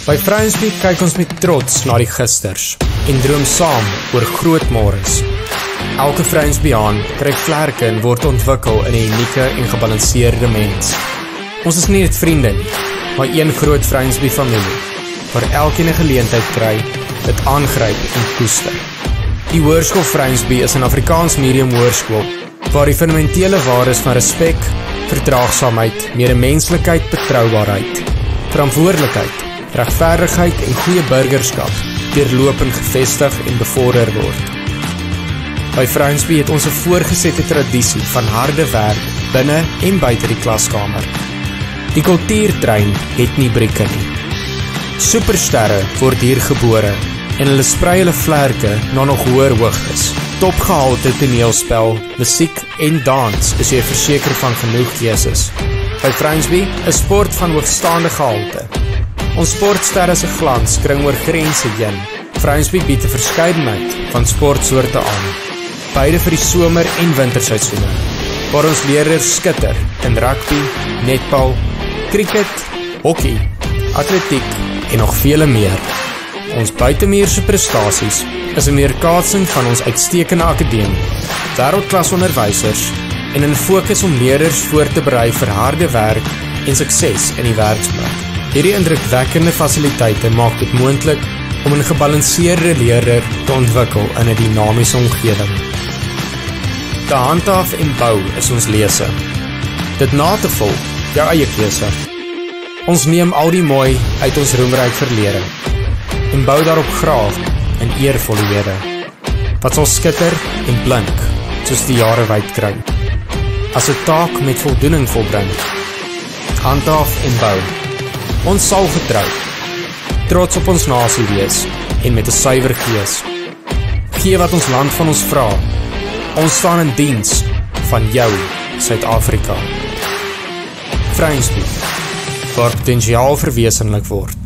By Framesby kyk ons met trots na die gisters en droom saam oor groot môres. Elke Framesbyaan kry vlerke en word ontwikkel in 'n unieke en gebalanseerde mens. Ons is nie net vriende nie, maar een groot Framesby familie, waar elkeen 'n geleentheid kry, dit aangryp en koester. Die Hoërskool Framesby is 'n Afrikaans medium hoërskool, waar die fundamentele waardes van respek, verdraagsaamheid, medemenslikheid, betroubaarheid, verantwoordelikheid, regverdigheid en goeie burgerskap deurlopend gevestig en bevorder word. By Framesby het ons 'n voorgesette tradisie van harde werk binne en buite die klaskamer. Die kultuurtrein het nie brieke nie. Supersterre word hier gebore en hulle sprei hulle vlerke na nog hoër hoogtes. Topgehalte toneelspel, musiek en dans is jy verseker van genoeg keuses. By Framesby is sport van hoogstaande gehalte. Ons sportsterre se glans kring oor grense heen. Framesby bied 'n verskeidenheid van sportsoorte aan, beide vir die somer- en winterseisoene, waar ons leerders skitter in rugby, netbal, cricket, hockey, atletiek en nog vele meer. Ons buitemuurse prestasies is 'n weerkaatsing van ons uitstekende akademie, wêreldklas onderwysers en 'n fokus om leerders voor te berei vir harde werk en sukses in die werksplek. Hierdie indrukwekkende fasiliteite maak dit moontlik om 'n gebalanseerde leerder te ontwikkel in 'n dinamiese omgewing. Te handhaaf en bou is ons lese. Dit na te volg, jou eie keuse. Ons neem al die mooi uit ons roemryk verlede en bou daarop graag in eervolle lede, wat sal skitter en blink soos die jare wyd kry. As 'n taak met voldoening volbring, handhaaf en bou. Ons sal getrou, trots op ons nasie wees en met 'n suiwer gees. Gee wat ons land van ons vra. Ons staan in diens van jou Suid-Afrika. Framesby, waar potensiaal verwesenlik word.